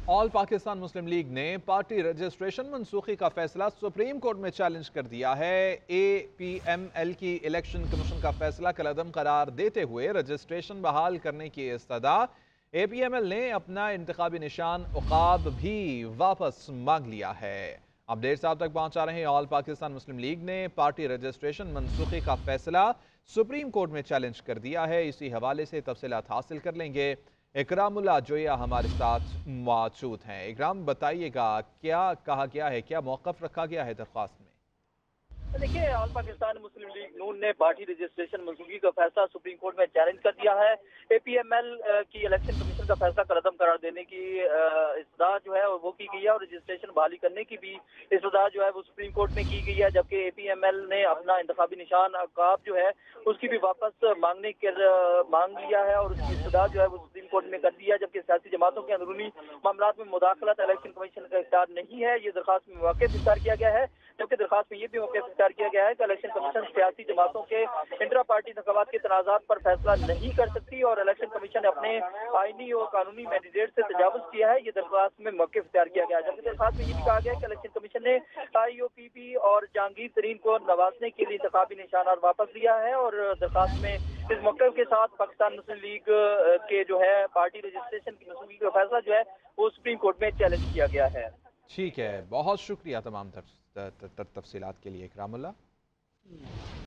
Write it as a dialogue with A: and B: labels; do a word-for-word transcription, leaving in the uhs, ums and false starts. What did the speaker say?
A: All Pakistan Muslim League ने party registration मनसूखी का फैसला सुप्रीम कोर्ट में चैलेंज कर दिया है। ए पी एम एल की इलेक्शन कमीशन का फैसला कलअदम करार देते हुए रजिस्ट्रेशन बहाल करने की इस्तदा ए पी एम एल ने अपना इंतखाबी निशान उकाब भी वापस मांग लिया है। अपडेट्स आप तक पहुंचा रहे हैं। ऑल पाकिस्तान मुस्लिम लीग ने पार्टी रजिस्ट्रेशन मनसूखी का फैसला सुप्रीम कोर्ट में चैलेंज कर दिया है। इसी हवाले से तफसीलात हासिल कर लेंगे। इकरामुल्लाह जोया हमारे साथ मौजूद हैं। इकराम, बताइएगा क्या कहा गया है, क्या मौक़िफ़ रखा गया है दरख्वास्त में?
B: देखिए, ऑल पाकिस्तान मुस्लिम लीग नून ने पार्टी रजिस्ट्रेशन मंजूरी का फैसला सुप्रीम कोर्ट में चैलेंज कर दिया है। ए पी एम एल की इलेक्शन कमीशन का फैसला कलअदम करार देने की इस्तदा जो है वो की गई है और रजिस्ट्रेशन बहाली करने की भी इस्तदा जो है वो सुप्रीम कोर्ट में की गई है, जबकि ए पी एम एल ने अपना इंतखाबी निशान अकाब जो है उसकी भी वापस मांगने के मांग लिया है और उसकी इस्तदा जो है वो सुप्रीम कोर्ट में कर दी है। जबकि सियासी जमातों के अंदरूनी मामला में मुदाखलत इलेक्शन कमीशन का इख्तियार नहीं है, ये दरखास्त में मौक़िफ़ इख्तियार किया गया है। जबकि दरखास्त में ये भी मौक़िफ़ इख्तियार किया गया है कि इलेक्शन कमीशन सियासी जमातों के इंट्रा पार्टी इंतखाबात के तनाज़ात पर फैसला नहीं कर सकती और इलेक्शन कमीशन ने अपने आईनी और कानूनी मैंडेट से तजावुज़ किया है, ये दरखास्त में मौक़िफ़ इख्तियार किया गया है। जबकि दरखास्त में ये भी कहा गया है कि इलेक्शन कमीशन ने आई ओ पी पी और जहांगीर तरीन को नवाजने के लिए इंतखाबी निशानात वापस लिया है और दरखास्त में इस मौक़िफ़ के साथ पाकिस्तान मुस्लिम लीग के जो है पार्टी रजिस्ट्रेशन की मंजूरी का फैसला जो है वो सुप्रीम कोर्ट में चैलेंज किया गया है।
A: ठीक है, बहुत शुक्रिया तमाम तफसीलात के लिए इकरामुल्लाह।